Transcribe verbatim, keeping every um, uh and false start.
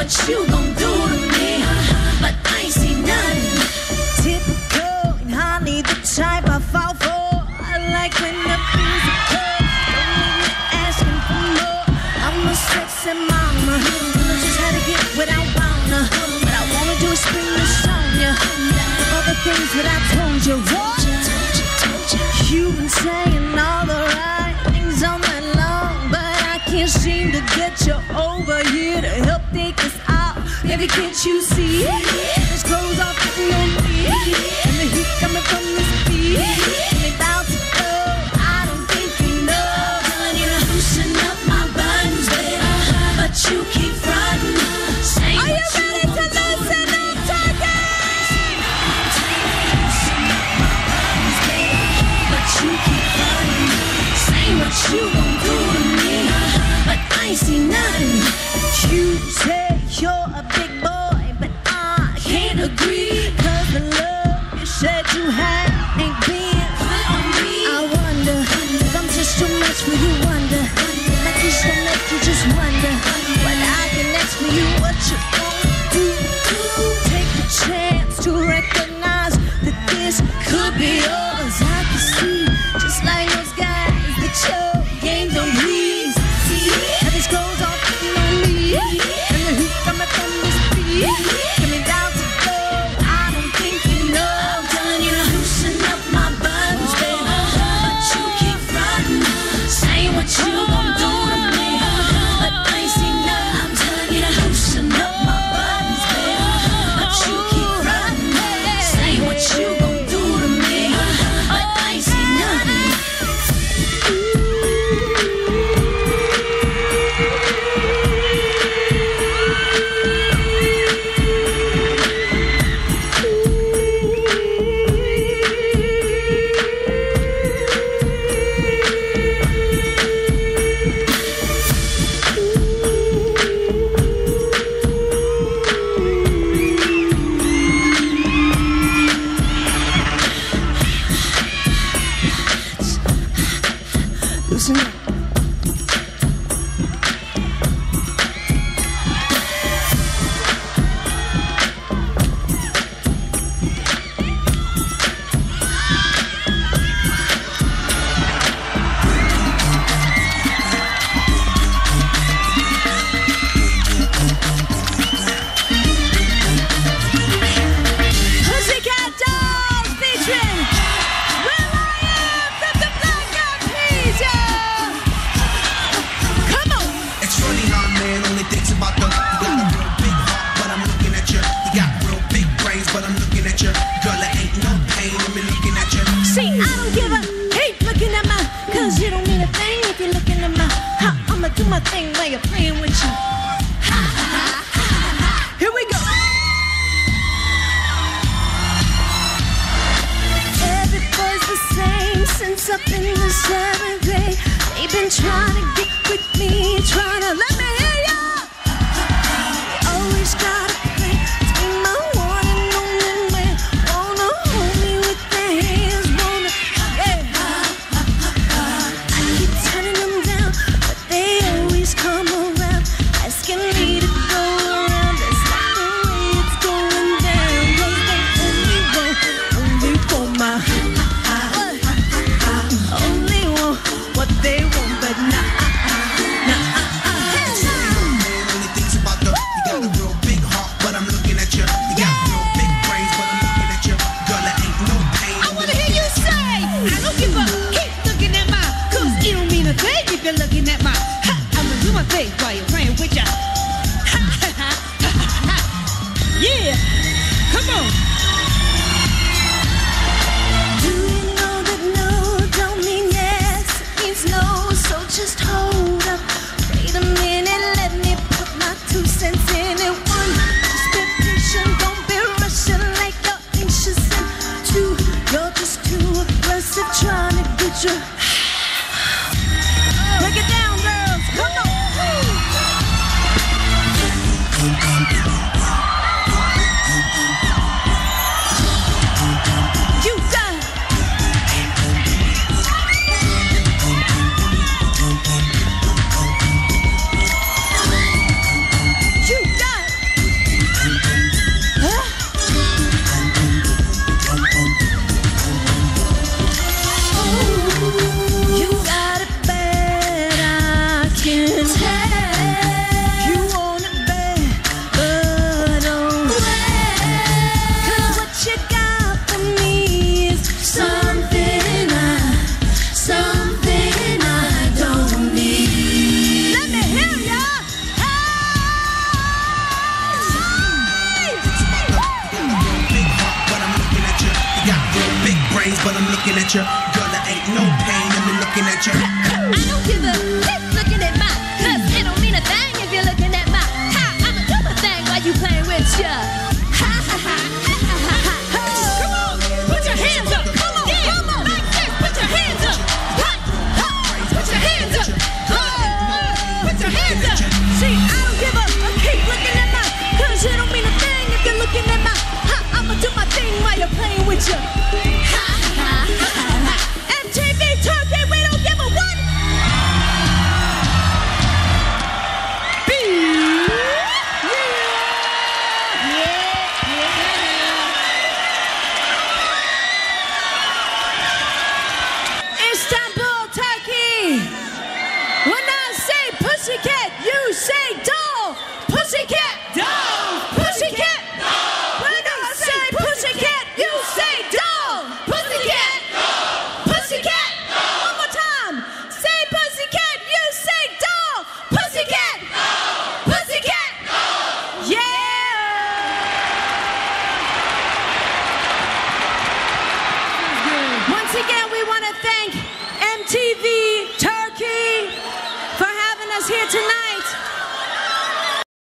what you gon' do to me, but I ain't seen nothing. Typical and hardly the type I fall for. I like when the physical, don't leave me asking for more. I'm a sexy mama, I just had to get what I wanna. What I wanna do is spring this on ya. All the things that I told you, what? You've been saying all the right things all night long, but I can't seem to get you over here to help take us out. Baby, can't you see? There's clothes off fitting on me, and the heat coming from this beat. And they bout to go, I don't think you know. I need to loosen up my buttons, baby, but you keep frontin'. Are you ready to loosen up, Turkey? You keep running, say what you gon' do to me, but I ain't seen nothing. You say you're a big boy, but I can't agree, cause the love you said you had ain't been on me. I wonder, if I'm just too much for you, wonder, like this don't make you just wonder, what I can ask for you, what you gon' do. Take a chance to recognize that this could be yours. I can see, just like those guys, that your game don't please. See, have these clothes all fitting on me, and the heat coming from this beat. Give me down to go, I don't think you know. I'm telling you to loosen up my buttons, baby, but you keep frontin'. Say what you gon' do to me, but I ain't seen nothing. I'm telling you to loosen up my buttons, baby, but you keep frontin'. Say what you gon' do to me, but I ain't seen nothing. Loosen up. Pussycat Dolls featuring Will I Am from the Black Eyed Peas, yeah. Come on. It's funny how a man only thinks about the. You got a real big heart, but I'm looking at you. You got real big brains, but I'm looking at you. Girl, there ain't no pain in me looking at you. See, I don't give a hate looking at my, cause you don't mean a thing if you're looking at my. Ha, I'ma do my thing while you're playing with you. Ha, ha, ha, ha, ha. Here we go. Every boy's the same since up in the seventh grade. They've been trying to get with me, trying to let me hear ya. Always gotta play to be my one and only man. Wanna hold me with their hands, wanna, yeah. I keep turning them down, but they always come around, asking me to go around. That's not the way it's going down. Cause they only want, only want my, only want what they want, but nah, nah, looking at you. Girl, there ain't no pain in me looking at you. I don't give a shit looking at mine, cause it don't mean a thing if you're looking at mine. Ha, I'ma do my thing while you playing with ya. Ha ha ha, ha ha ha. Come on, put your hands up. Come on, yeah, come on, like this. Put your hands up. Ha, ha, put your hands up. Ha, put your hands up. See, I don't give a, I keep looking at mine, cause it don't mean a thing if you're looking at mine. Ha, I'ma do my thing while you're playing with ya.